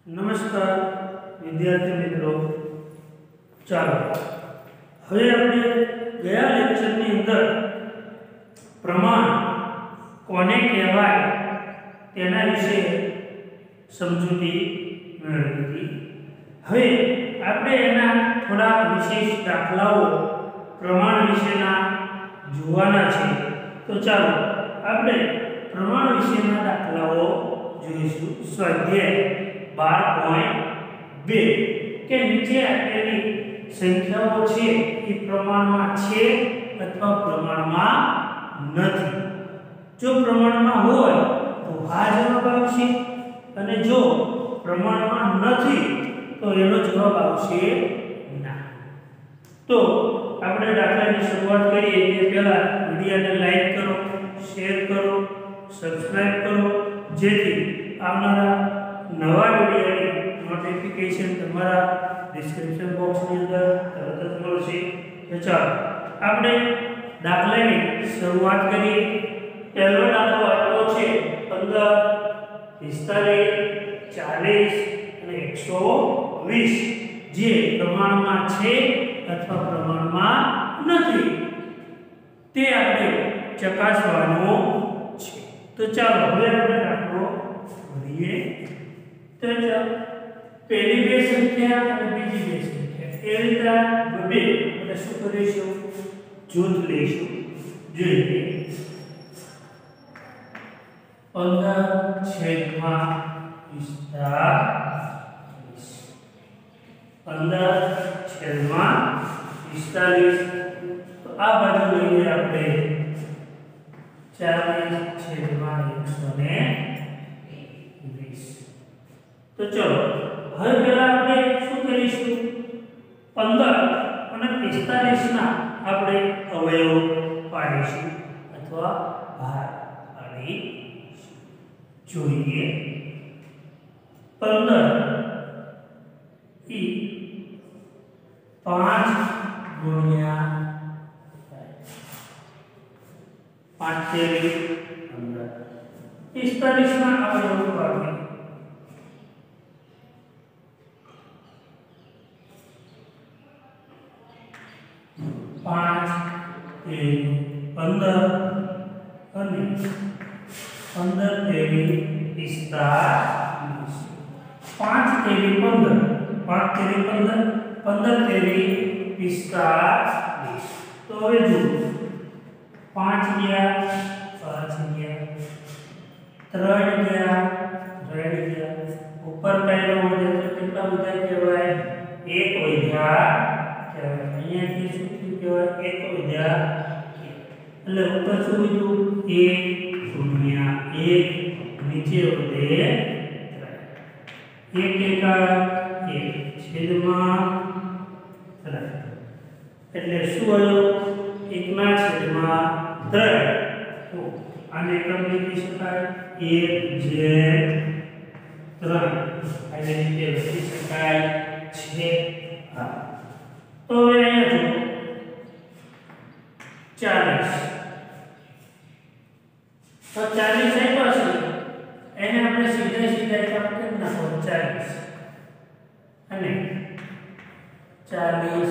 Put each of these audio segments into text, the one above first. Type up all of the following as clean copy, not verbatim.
નમસ્કાર વિદ્યાર્થી મિત્રો, ચાલો હવે આપણે ગયા લેક્ચરની અંદર પ્રમાણ કોને કહેવાય તેના વિશે સમજૂતી મેળવી હતી. હવે આપણે એના થોડા વિશેષ દાખલાઓ પ્રમાણ વિશેના જોવાના છે. તો ચાલો આપણે પ્રમાણ વિશેના દાખલાઓ જોઈશું. સ્વાધ્યાય 12.2 કે નીચે આપેલી સંખ્યાઓ છે એ પ્રમાણમાં છે અથવા પ્રમાણમાં નથી. જો પ્રમાણમાં હોય તો આ જવાબ આવશે અને જો પ્રમાણમાં નથી તો એનો જવાબ આવશે ના. તો આપણે દાખલાની શરૂઆત કરીએ તે પહેલા વિડિયોને લાઈક કરો, શેર કરો, સબસ્ક્રાઇબ કરો જેથી આવનારા નવા વિડિયોની નોટિફિકેશન તમારા ડિસ્ક્રિપ્શન બોક્સની અંદર તરત જ મળશે. તો ચાલો આપણે દાખલાની શરૂઆત કરીએ. પહેલો દાખલો આપ્યો છે 15, 45, 40 અને 120 જે પ્રમાણમાં છે અથવા પ્રમાણમાં નથી તે આપણે ચકાસવાનો છે. તો ચાલો હવે આપણે દાખલો કરીએ. તો પહેલી બે સંખ્યા અને બીજી બે સંખ્યા એ રીતે બે એટલે શું કરીશું, જૂથ લઈશું. જોઈએ 15/45 તો આ બાજુ લઈએ આપણે 40/120. તો ચલો હવે પહેલા આપણે શું કરીશું, 15 અને 45 ના આપણે અવયવ પાડીશું અથવા ભાર પાડીશું. જોઈએ 15 ઈ 5 ગુણ્યા 5 તેરી 15. 45 ના અવયવ પાડીએ 5 તેરી 15 અને 15 તેરી 45. 5 તેરી 15, 5 તેરી 15, 15 તેરી 45. તો હવે જુઓ 5 ગયા, 5 ગયા, 3 ગયા, 3 ગયા, ઉપર પહેલો વધે તો કેટલા વધ્યા કહેવાય, 1 વધ્યા કહેવાય. અહીંયાથી શું કહેવાય, 1 વધ્યા એટલે ઉપર શું વધ્યું, 1 ગુણ્યા 1 નીચે વધે 1 એકા 1 છેદમાં 3 એટલે શું આવ્યું, 1 ના છેદમાં 3. તો આને ક્રમ લખી શકાય 1/3 આ રીતે લખી શકાય છે. હા તો હવે અહીંયા જુઓ 40. તો 40 આપ્યા છે એને આપણે સીધા કામ કરી નાખો 40 અને 40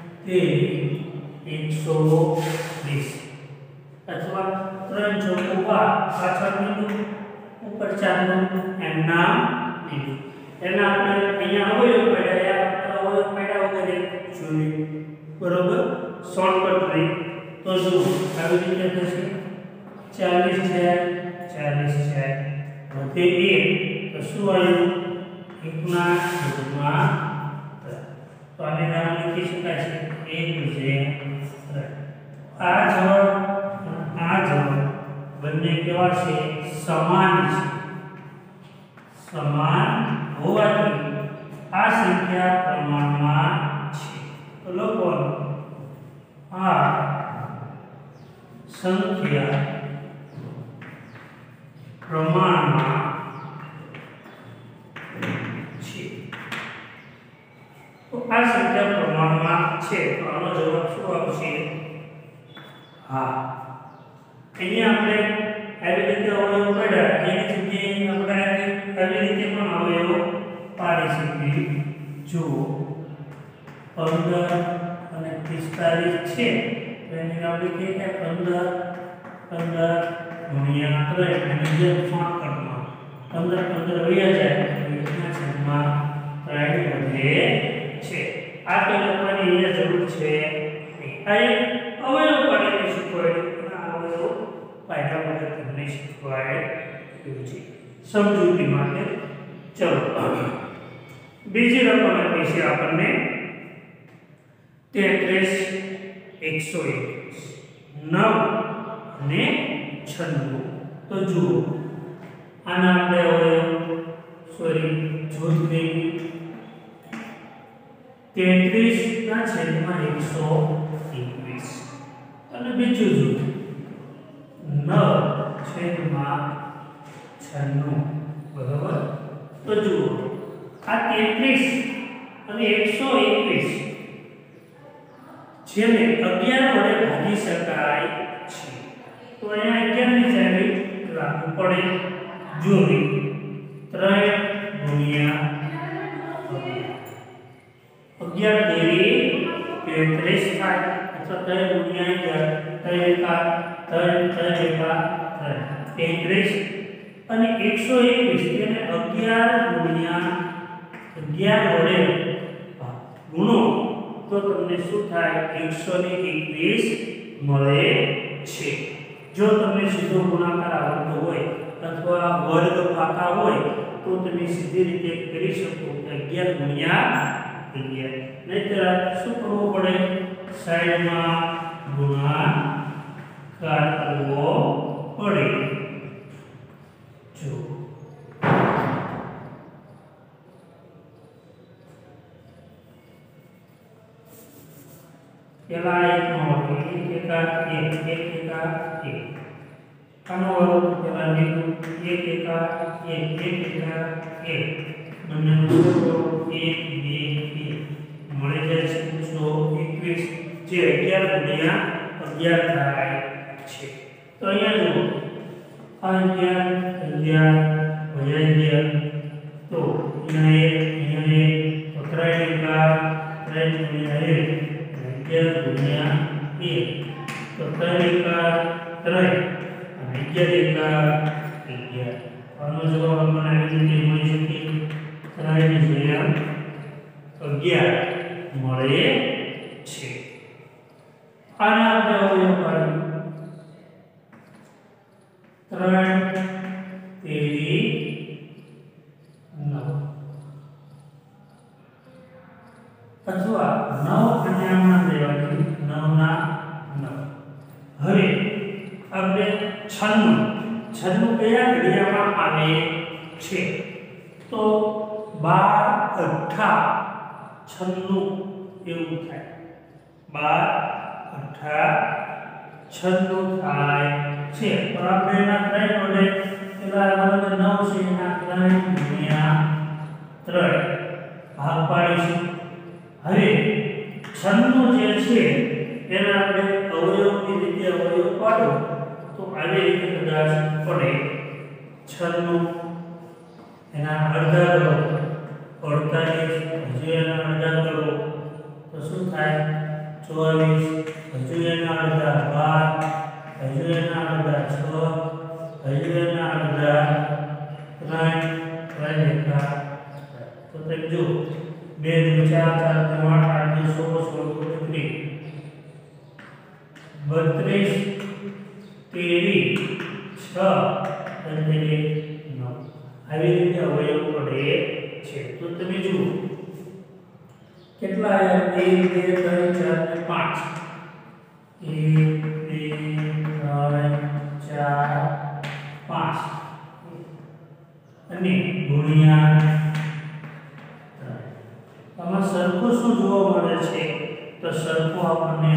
તે 120 અથવા 3 ચોકુ 12 પાછળ લીધું ઉપર 4 નું એમ નામ લીધું. એના આપણે અહીંયા અવયવ પડ્યા વગર જોઈએ બરોબર શોર્ટકટ રહી. તો જો આવી રીતે થશે 40 છે 40 છે વધે 1 તો શું આવ્યું, 1 ના છેદમાં 3. તો આને નામ લખી શકાય છે 1/3. આ જવાબ બંને કેવા છે, સમાન છે. સમાન હોવાથી આ સંખ્યા પ્રમાણમાં છે. તો લખવાનું આ સંખ્યા પ્રમાણમાં છે. તો આ સંખ્યા પ્રમાણમાં છે તો આનો જવાબ શું આવશે, હા. અહીંયા આપણે આવી રીતે અવયવ પાડ્યા એની જગ્યાએ આપણે આવી રીતે પણ અવયવ પાડી જો 15 અને 45 છે તો એને આપણે કહીએ કે 15 ગુણ્યા 3 અને જે શોર્ટકટમાં 15 વયા જાય તો એના છેદમાં 3 વધે છે. આ તો લખવાની અહીંયા જરૂર છે નહીં. આ એક અવયવ પાડીને શીખવાડ્યું અને અવયવ પાડ્યા વગર તમને શીખવાડ્યું છે સમજૂતી માટે. ચલો બીજી રકમ આપી છે આપણને 33 121 9 અને 96. તો જુઓ આના આપણે અવયવ જોઈ લઈએ. 33 ના છેદમાં 121 અને બીજું જુઓ 9 છેદમાં 96. બરાબર. તો જુઓ આ 33 અને 121 જેને 11 વડે ભાગી શકાય છે. તો અહીંયા 11 ની જગ્યાએ રાખવું પડે. જોવી 3 ગુણ્યા 11 તેરી 33 થાય અથવા 3 ગુણ્યા 33 અને 121 એને 11 ગુણ્યા 11 વડે ગુણો તો તમને શું થાય 121 મળે છે. જો તમને સીધો ગુણાકાર આવડતો હોય અથવા વર્ગ પાકા હોય તો તમે સીધી રીતે કરી શકો 11 ગુણ્યા 11. નહીતર શું કરવું પડે સાઈડમાં ગુણાકાર કરવો પડે. જો પેલા એક નો એકા આનો વર્ગ પેલા લીધું 1 એકા 1 બંનેનો સરવાળો 1 2 મળી જાય છે 121 જે 11 ગુણ્યા 11 થાય છે. તો અહીંયા જુઓ 11 તો અહીંયા 3 ગુણ્યા 1 ગુણ્યા 1 તો 3 એકા 3 અને 11 એકા 11. આનો જવાબ આપણને આવી રીતે મળી શકે 3 ની જગ્યાએ 11 મળે છે. આના આપણે અવયવ પાડીએ 3 તેરી 9 અથવા 9 અને આમાં લેવાનું 9 ના 9. હવે આપણે 96 કયા ઘડિયામાં આવે છે તો 12 8 96 એવું થાય. 12 8 96 થાય છે. તો આપણે એના 3 વડે પેલા 9 છે એના 3 ગુણ્યા 3 ભાગ પાડીશું. હવે 96 જે છે એને આપણે અવયવની રીતે અવયવ પાડો તો આવી રીતે કદાચ પડે 96 એના અડધા કરો 48 હજુ એના અડધા કરો તો શું થાય 24 હજુ એના અડધા 12 હજુ એના અડધા 6 હજુ એના અડધા 3 એકા. તો તમે જો 2 4 4 8 32 તેરી 6 અને 9 આવી રીતે અવયવ પડે છે. તો તમે જુઓ કેટલા આયા 1 2 3 4 અને 5 અને ગુણ્યા આમાં સરખું શું જોવા મળે છે તો સરખું આપણને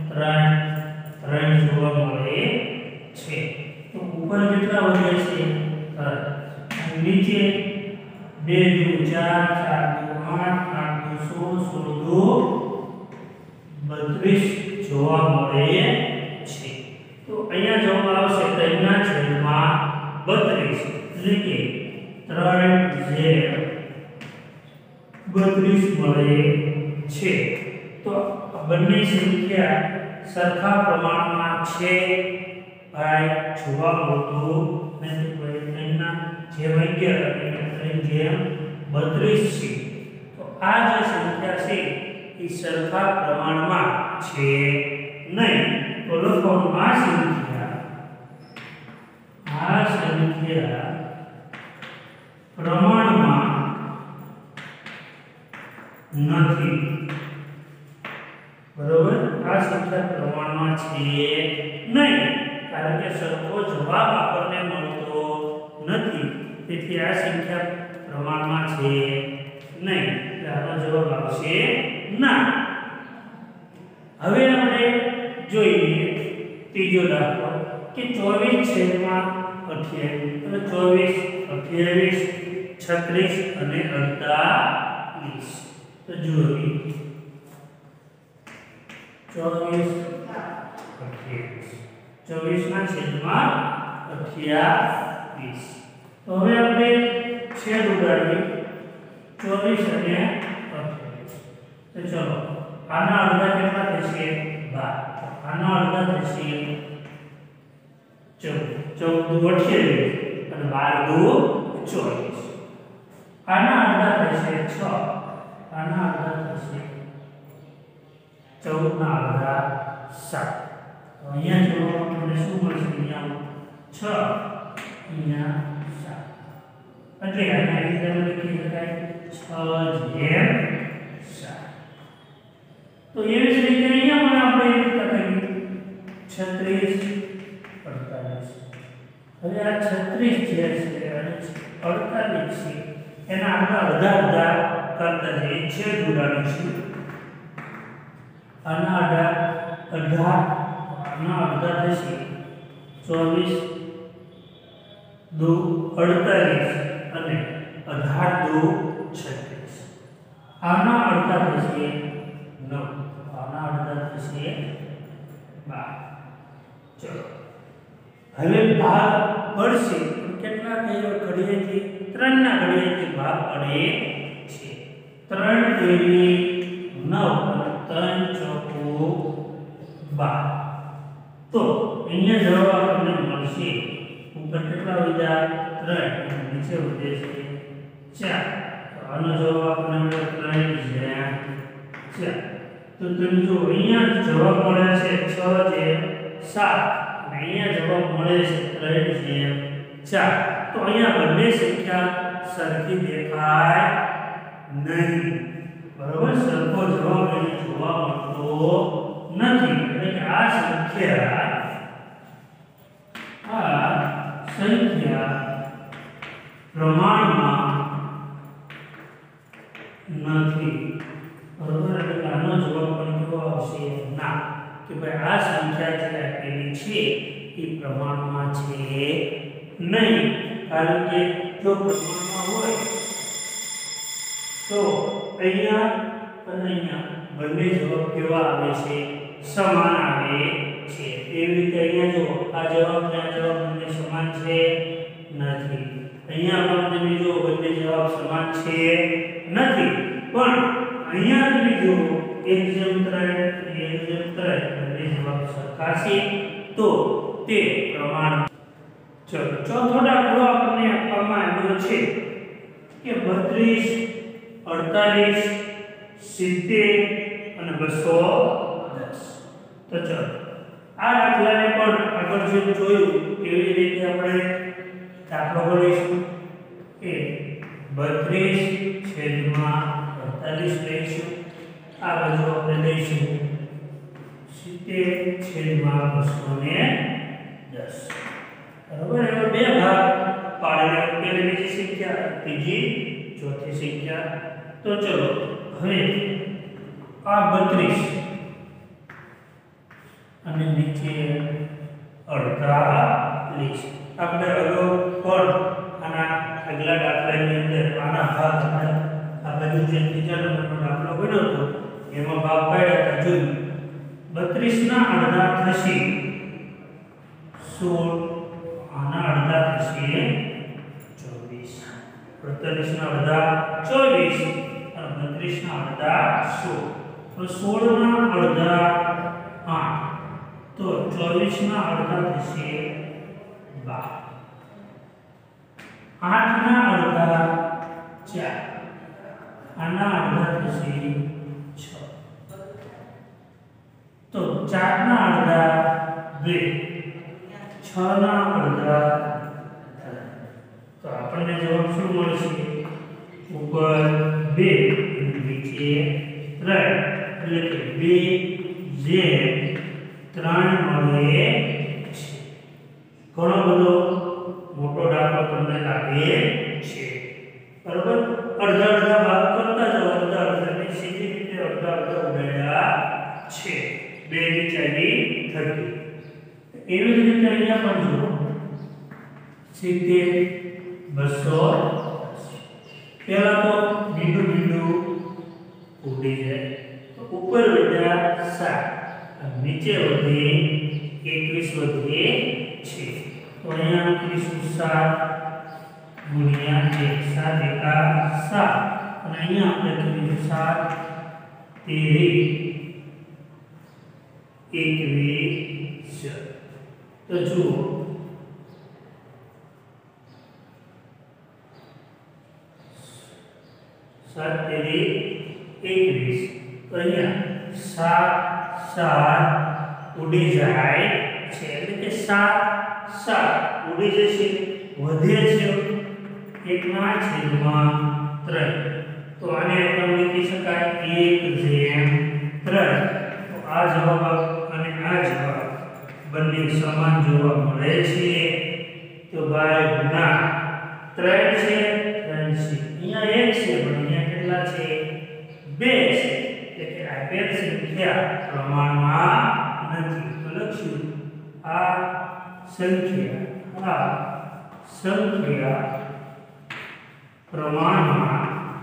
3 જોવા મળે છે. તો ઉપર કેટલા વધ્યા છે 3 નીચે 2 4 4 8 32 જોવા મળે છે. તો અહીંયા જવાબ આવશે 3 ના છેદમાં 32 એટલે કે 3 z 32 મળે છે। તો બંને સંખ્યા સરખા પ્રમાણમાં છે ભાઈ જોવા મળતું નથી। ભાઈ એના જેમ 11 અને જેમ 32 છે। તો આ જે સંખ્યા છે એ સરખા પ્રમાણમાં છે નહીં। તો લખવાનું આ સંખ્યા પ્રમાણમાં નથી। બરોબર, આ સંખ્યા પ્રમાણમાં છે નહીં કારણ કે સરખો જવાબ આપણને મળતો નથી। તેથી આ સંખ્યા પ્રમાણમાં છે નહીં, એટલે આનો જવાબ આવશે ના। હવે આપણે જોઈએ ત્રીજો દાખલો કે 24/28 એટલે 24, 28, 36 અને 48। તો જોઈએ 24 ના છેદમાં 28। તો હવે આપણે છેદ ઉડાડીએ 24 અને 28। તો ચલો આના અડધા કેટલા થશે 12, આના અડધા થશે 14, 14 દુ 28 અને 12 દુ 24। આના અડધા થશે 6, આના અડધા થશે 14 ના અડધા 7। તો અહીંયા જો આપણને શું મળશે, અહીંયા 6 અહીંયા 7 એટલે આના રીતે લખી શકાય 6/7। તો એવી જ રીતે અહીંયા પણ આપણે એ રીતે કરીએ 36, 48। હવે આ 36 જે છે અને 48 છે એના આપણે અડધા કરતા જઈએ, છેદ ઉડાડીશું। આના અડધા થશે 24 દુ 48 અને 18 દુ 36। આના અડધા થશે 9, આના અડધા થશે 12। ચલો હવે ભાગ પડશે કેટલા ઘડિયાથી 3 ના ઘડિયાથી ભાગ પડે છે। 3 તેરી 9 અને 3 ચોકુ 12। તો અહીંયા જવાબ આપણને મળશે, ઉપર કેટલા વધ્યા 3 અને નીચે વધે છે 4। તો આનો જવાબ આપણને મળે 3/4। તો તમે જો અહીંયા જવાબ મળે છે 6/7 અને અહીંયા જવાબ મળે છે 3/4। તો અહીંયા બંને સંખ્યા સરખી દેખાય નહીં, બરોબર, સરખો જવાબ એને જોવા મળતો નથી। એટલે કે આ સંખ્યા પ્રમાણમાં નથી, બરોબર। એટલે આનો જવાબ પણ કેવો આવશે ના, કે ભાઈ આ સંખ્યા જે આપેલી છે એ પ્રમાણમાં છે નહીં। કારણ કે જો પ્રમાણમાં હોય તો અહીંયા અને અહીંયા બંને જવાબ કેવા આવે છે, સમાન આવે છે। એવી રીતે અહીંયા જો આ જવાબ ને આ જવાબ બંને સમાન છે નથી। અહીંયા પણ તમે જો બંને જવાબ સમાન છે નથી, પણ અહીંયા તમે જો 1/3 બંને જવાબ સરખા છે તો તે પ્રમાણ। ચલો ચોથો દાખલો આપણને આપવામાં આવ્યો છે કે 32, 48, 70 અને 210। તો ચલો આ દાખલાને પણ આગળ જેમ જોયું એવી રીતે આપણે દાખલો ગણીશું કે 32/48 લઈશું, આ બાજુ આપણે લઈશું 70/210। બરાબર, એમાં બે ભાગ પાડેલા, પહેલી બીજી સંખ્યા, ત્રીજી ચોથી સંખ્યા। તો ચલો હવે આ 32 અને નીચે અડધા લઈશ। આપણે અગાઉ પણ આના આગલા દાખલાની અંદર આના ભાગ આ બાજુ જે ત્રીજા નંબરનો દાખલો બન્યો હતો એમાં ભાગ પાડ્યા હતા, જોયું 32 ના અડધા થશે 16, આના અડધા થશે 24, 48 ના અડધા 24 અને 34 ના અડધા 16 તો 16 ના અડધા 8 તો 24 ના અડધા થશે 12 8 ના અડધા 4 આના અડધા થશે 6 તો 4 ના અડધા 2 6 ના અડધા તો આપણને જવાબ શું મળશે ઉપર 2 અને નીચે 3 એટલે કે 2/3 મળે છે ઘણો બધો મોટો દાખલો તમને લાગે છે બરોબર અડધા અડધા ભાગ કરતા જાઓ અડધા અડધાની સીધી રીતે અડધા અડધા ઉડાડ્યા છે 2 ની 4 30 એવી જ રીતે અહીંયા પણ જુઓ 70 200 પહેલા તો બિંદુ ઉડી જાય તો ઉપર વધ્યા 7 અને નીચે વધે 21 વધે છે તો અહીંયા 7 ગુણ્યા 1 7 એકા 7 અને અહીંયા આપણે કરીશું 7 તેરી 21 તો જુઓ 7 તેરી 21 તો અહીંયા 7 ઉડી જાય છે એટલે કે 7 ઉડી જશે વધે છે 1/3 તો આને આપણે લખી શકાય 1/3 તો આ જવાબ અને આ જવાબ બંને સમાન જોવા મળે છે તો ભાઈ ના 3 છે 3 છે અહીંયા 1 છે પણ અહીંયા કેટલા છે 2 છે એટલે આપેલ સંખ્યા પ્રમાણમાં નથી તો લખશું આ સંખ્યા પ્રમાણમાં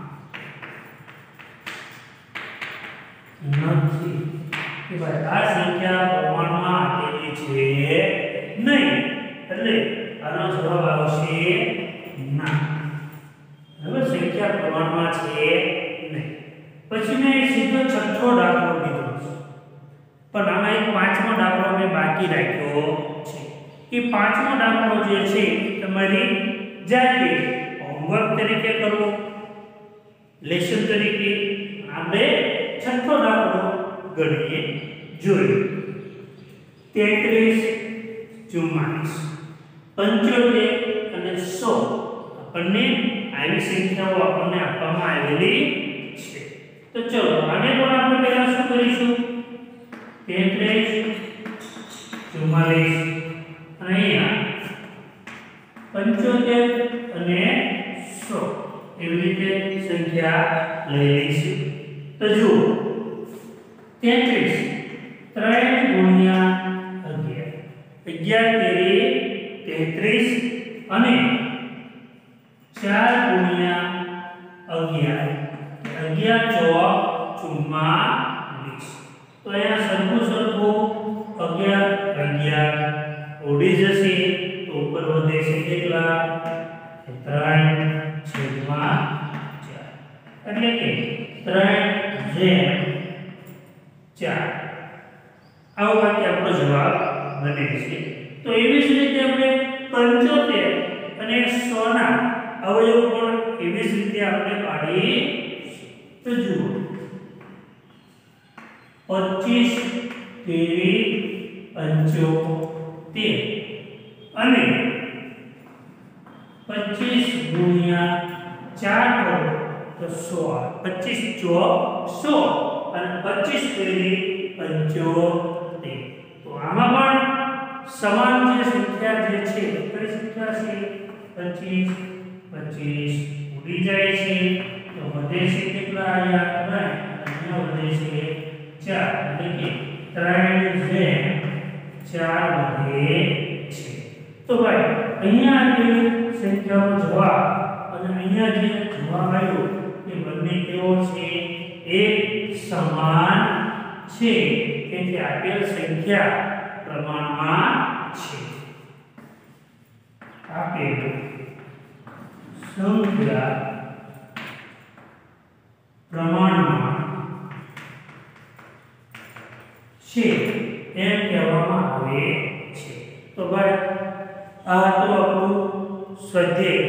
નથી કે ભાઈ આ સંખ્યા પ્રમાણમાં આપેલી છે નહીં એટલે આનો જવાબ આવશે ના હવે સંખ્યા પ્રમાણમાં છે નહીં પછી મેં સીધો છઠ્ઠો દાખલો લીધો પણ આમાં એક પાંચમો દાખલો મેં બાકી રાખ્યો છે એ પાંચમો દાખલો જે છે તમારી જાતે હોમવર્ક તરીકે કરવો લેસન તરીકે આપણે છઠ્ઠો દાખલો ગણીએ જોઈએ 33 44 75 અને 100 આપણને આવી સંખ્યાઓ આપણને આપવામાં આવેલી છે તો ચલો આને પણ આપણે પહેલા શું કરીશું 33 44 અને અહીંયા 75 અને 100 એવી રીતે સંખ્યા લઈ લઈશું તો જુઓ 33 3 ગુણ્યા 11 તેરી 33 અને 4 ગુણ્યા 11 11 ચોક 44 તો અહીંયા સરખું 11 ઉડી જશે તો ઉપર વધે છે કેટલા 3/4 એટલે કે 3/4 આવો વાક્ય આપણો જવાબ બને છે તો એવી જ રીતે આપણે 75 અને 100 ના અવયવ પણ એવી જ રીતે આપણે પાડી તો જુઓ 25 તેરી 75 અને 25 ગુણ્યા 4 તો 100 25 ચોક 100 અને 25 તેરી 75 તો આમાં પણ સમાન જે સંખ્યા જે છે કઈ સંખ્યા છે 25 ઉડી જાય છે તો વધે છે કેટલા અહીંયા 3 અને વધે છે 4 એટલે કે 3/4 વધે છે તો ભાઈ અહીંયા આપેલી સંખ્યાનો જવાબ અને અહીંયા જે જવાબ આવ્યો એ બંને કેવો છે એક સમાન છે એટલે આપેલ સંખ્યા પ્રમાણમાં છે આપેલ સંખ્યા પ્રમાણમાં છે એમ કહેવામાં આવે છે। તો ભાઈ આ તો આપણું સ્વાધ્યાય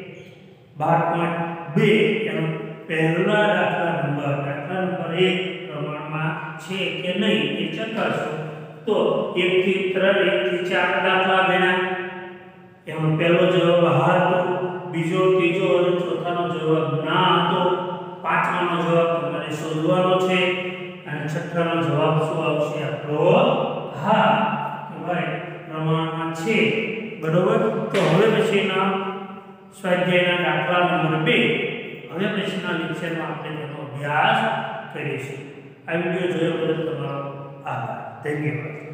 12.2 એનો પહેલા દાખલા નંબર 1 પ્રમાણમાં છે કે નહીં એ ચકાસો। તો 1 થી 3 1 થી 4 દાખલા ગણ્યા, એનો પહેલો જવાબ હા હતો, બીજો ત્રીજો અને ચોથાનો જવાબ ના હતો, પાંચમાનો જવાબ તમારે શોધવાનો છે અને છઠ્ઠાનો જવાબ શું આવશે આપણો હા કે ભાઈ પ્રમાણમાં છે। બરોબર। તો હવે પછીના સ્વાધ્યાયના દાખલા નંબર 2 હવે પછીના લેક્ચરમાં આપણે તેનો અભ્યાસ કરીશું। આ વિડિયો જોયો બદલ તમારો આભાર, ધન્યવાદ।